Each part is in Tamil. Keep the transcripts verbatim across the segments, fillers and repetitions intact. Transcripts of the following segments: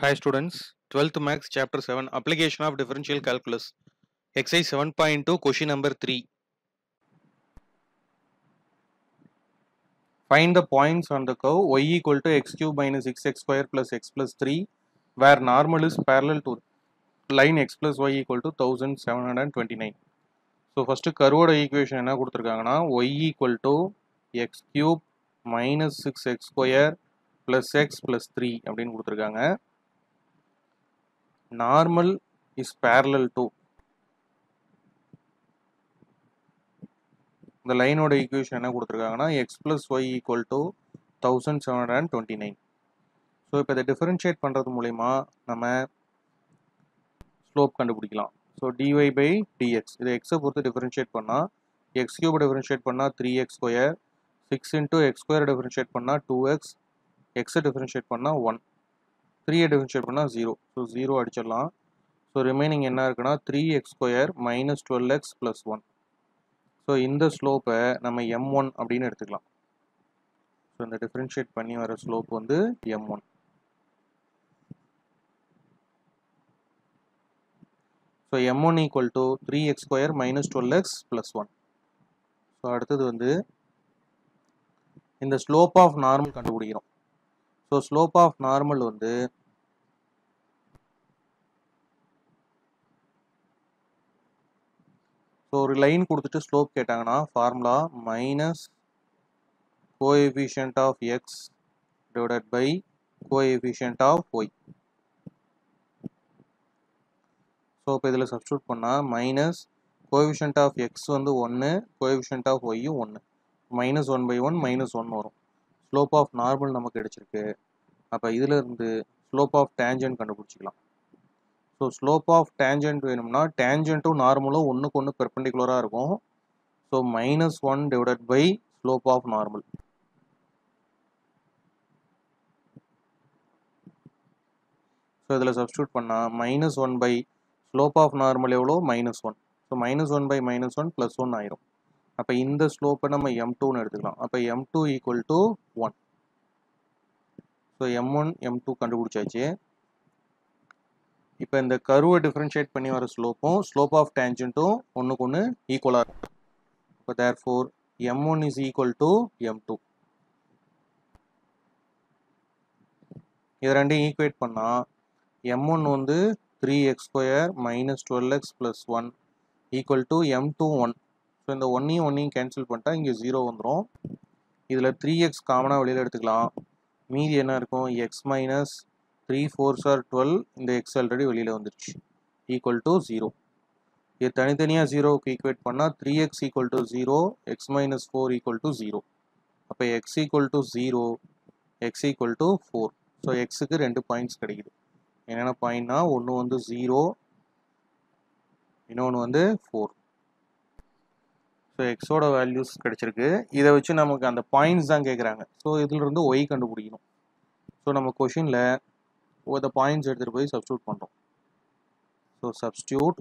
Hi students, twelfth Maths Chapter seven Application of Differential Calculus Exercise seven point two Question number three. Find the points on the curve y equal to x cube minus six x square plus x plus three where normal is parallel to line x plus y equal to seventeen twenty-nine. So first curve equation என்ன கொடுத்திருக்காங்கன்னா y equal to x cube minus six x square plus x plus three அப்படின்னு கொடுத்திருக்காங்க. Normal is parallel to இந்த லைனோட ஈக்குவேஷன் என்ன கொடுத்துருக்காங்கன்னா x plus y equal to thousand seven hundred twenty nine. So இப்போ இதை டிஃபரன்ஷியேட் பண்ணுறது மூலிமா நம்ம ஸ்லோப் கண்டுபிடிக்கலாம். ஸோ டிஒய் பை டிஎக்ஸ் இதை எக்ஸை பொறுத்து டிஃபரன்ஷியேட் பண்ணால் எக்ஸ் கியூப் டிஃபரன்ஷியேட் பண்ணால் three x square, six into x square differentiate பண்ணால் டூ எக்ஸ், எக்ஸை டிஃபரன்ஷியேட் பண்ணால் ஒன், த்ரீயை டிஃபரன்ஷியேட் பண்ணால் ஜீரோ. ஸோ ஜீரோ அடிச்சிடலாம். ஸோ ரிமைனிங் என்ன இருக்குன்னா three x square minus twelve x plus one. So இந்த ஸ்லோப்பை நம்ம எம் ஒன் அப்படின்னு எடுத்துக்கலாம். ஸோ இந்த டிஃபரன்ஷியேட் பண்ணி வர ஸ்லோப் வந்து m one. So m one equal to three x square minus twelve x plus one. So அடுத்தது வந்து இந்த ஸ்லோப் ஆஃப் நார்மல் கண்டுபிடிக்கிறோம். ஸோ ஸ்லோப் ஆஃப் நார்மல் வந்து ஸோ ஒரு லைன் கொடுத்துட்டு ஸ்லோப் கேட்டாங்கன்னா formula minus coefficient of x divided by coefficient of y. So இப்போ இதில் சப்ஸ்டியூட் பண்ணால் மைனஸ் கோஎஃபிஷியன்ட் ஆஃப் எக்ஸ் வந்து ஒன்று, கோஎஃபிஷியன்ட் ஆஃப் ஒய்யும் ஒன்று, minus one by one minus one வரும். ஸ்லோப் ஆஃப் நார்மல் நமக்கு கிடைச்சிருக்கு. அப்போ இதில் இருந்து ஸ்லோப் ஆஃப் டேஞ்சன்ட் கண்டுபிடிச்சிக்கலாம். ஸோ ஸ்லோப் ஆஃப் டேஞ்சன்ட் வேணும்னா டேஞ்சன்ட்டும் நார்மலும் ஒன்றுக்கு ஒன்று பெர்பெண்டிகுலராக இருக்கும். So minus one divided by slope of normal. So இதில் சப்ஸ்டியூட் பண்ணால் minus one by slope of normal எவ்வளோ minus one. So minus one by minus one plus one ஆயிரும். அப்போ இந்த ஸ்லோப்பை நம்ம எம் டூன்னு எடுத்துக்கலாம். அப்போ m two equal to one. So m one m two கண்டுபிடிச்சாச்சு. இப்போ இந்த கர்வை டிஃபரன்ஷியேட் பண்ணி வர ஸ்லோப்பும் ஸ்லோப் ஆஃப் டேஞ்சன்ட்டும் ஒன்றுக்கு ஒன்று ஈக்குவலாக இருக்கும். இப்போ therefore m one is equal to m two. இது ரெண்டையும் ஈக்குவேட் பண்ணால் எம் ஒன் வந்து three x square minus twelve x plus one equal to m two one. So இந்த ஒன்னையும் ஒன்னையும் கேன்சல் பண்ணிட்டா இங்கே ஜீரோ வந்துடும். இதில் த்ரீ எக்ஸ் காமனாக வெளியில் எடுத்துக்கலாம். மீதி என்ன இருக்கும் x minus three fours or twelve. இந்த எக்ஸ் ஆல்ரெடி வெளியில் வந்துருச்சு ஈக்குவல் டு ஜீரோ. இது தனித்தனியாக ஜீரோவுக்கு ஈக்குவேட் பண்ணால் three x equal to zero, x minus four equal to zero. அப்போ x equal to zero, x equal to four. So எக்ஸுக்கு ரெண்டு பாயிண்ட்ஸ் கிடைக்குது. என்னென்ன பாயிண்ட்னா ஒன்று வந்து ஜீரோ, இன்னொன்று வந்து ஃபோர். ஸோ எக்ஸோட வேல்யூஸ் கிடைச்சிருக்கு. இதை வச்சு நமக்கு அந்த பாயிண்ட்ஸ் தான் கேட்குறாங்க. ஸோ இதிலிருந்து ஒய் கண்டுபிடிக்கணும். ஸோ நம்ம கொஷினில் the points எடுத்துட்டு போய் சப்ஸ்டியூட் பண்றோம். So substitute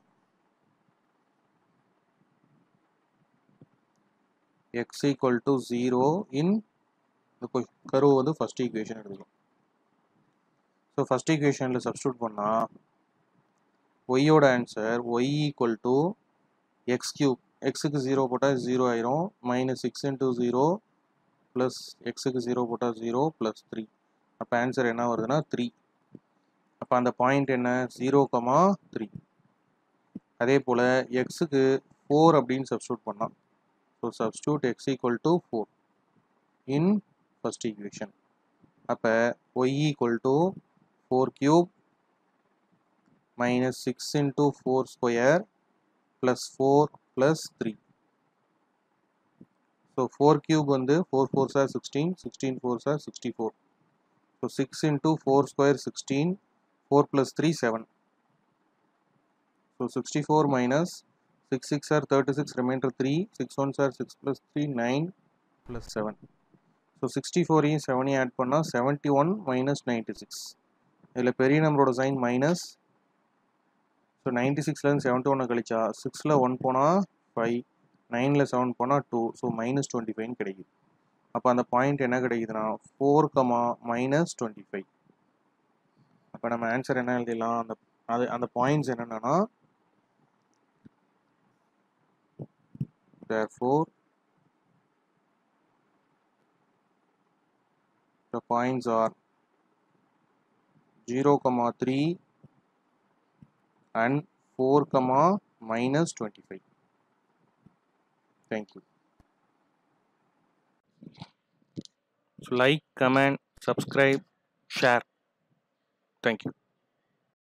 x equal to zero in the curve வந்து first equation எடுத்துக்கலாம். So first equationல substitute பண்ணா y ஓட answer y equal to x cube. x க்கு zero போட்டா zero ஆயிரும், minus six into zero plus x க்கு zero போட்டா zero plus three. அப்ப ஆன்சர் என்ன வருதுன்னா த்ரீ. அப்போ அந்த பாயிண்ட் என்ன ஜீரோ கமா த்ரீ. அதே போல் எக்ஸுக்கு ஃபோர் அப்படின்னு சப்ஸ்டியூட் பண்ணலாம். So substitute x equal to four in first equation. அப்போ y equal to four cube minus six into four square plus four plus three. So four cube வந்து ஃபோர் ஃபோர் சார் சிக்ஸ்டீன், சிக்ஸ்டீன் ஃபோர் சார் sixty four. So six into four square sixteen, four plus three, seven. So sixty-four minus six, six are thirty-six, remainder three, six ones are six plus three, nine plus seven. So sixty-four in seven add பண்ணா seventy-one minus ninety-six. இதில் பெரிய நம்பரோட சைன் மைனஸ். ஸோ நைன்டி சிக்ஸ்லேருந்து செவன்ட்டி ஒன்று கழிச்சா சிக்ஸில் ஒன் போனால் ஃபைவ், நைனில் செவன் போனால் டூ. ஸோ மைனஸ் டுவெண்ட்டி ஃபைவ்னு கிடைக்குது. அப்போ அந்த பாயிண்ட் என்ன கிடைக்குதுன்னா four comma minus twenty five. அப்போ நம்ம ஆன்சர் என்ன எழுதிடலாம், அந்த அது அந்த பாயிண்ட்ஸ் என்னென்னா therefore the points are zero comma three and four comma minus twenty-five. Thank you. So like, comment, subscribe, share. Thank you.